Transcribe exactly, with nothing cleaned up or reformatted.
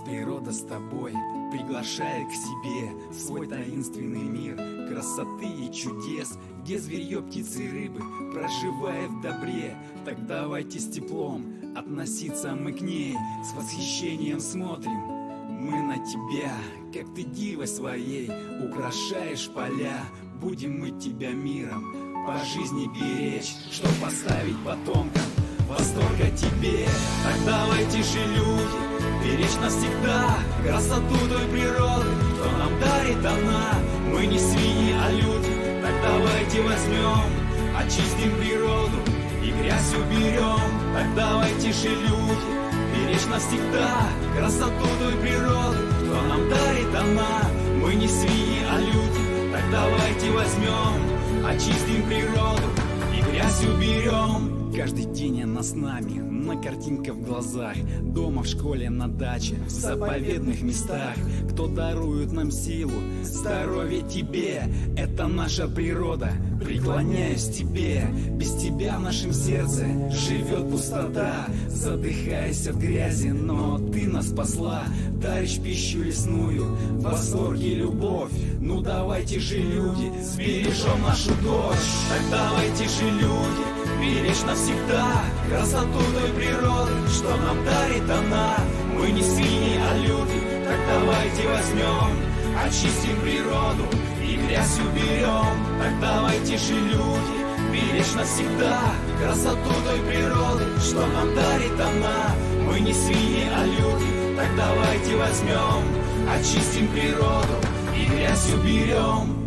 природа с тобой приглашает к себе в свой таинственный мир красоты и чудес, где зверье, птицы и рыбы проживает в добре. Так давайте с теплом относиться мы к ней, с восхищением смотрим мы на тебя, как ты дивой своей украшаешь поля. Будем мы тебя миром по жизни беречь, чтоб поставить потомкам восторг о тебе. Так давайте же, люди, беречь навсегда красоту той природы, что нам дарит она. Мы не свиньи, а люди. Так давайте возьмем, очистим природу и грязь уберем. Так давайте же, люди, беречь навсегда красоту той природы, что нам дарит она. Мы не свиньи, а люди. Так давайте возьмем, очистим природу и грязь уберем. Каждый день она с нами, на картинках в глазах, дома, в школе, на даче, в заповедных местах. Кто дарует нам силу, здоровье тебе, это наша природа, преклоняюсь тебе. Без тебя в нашем сердце живет пустота, задыхаясь от грязи, но ты нас спасла. Даришь пищу лесную, восторг и любовь. Ну давайте же, люди, сбережем нашу дочь. Так давайте же, люди, беречь навсегда красоту той природы, что нам дарит она. Мы не свиньи, а люди. Так давайте возьмем, очистим природу и грязь уберем. Так давайте же, люди, беречь навсегда красоту той природы, что нам дарит она. Мы не свиньи, а люди. Так давайте возьмем, очистим природу и грязь уберем.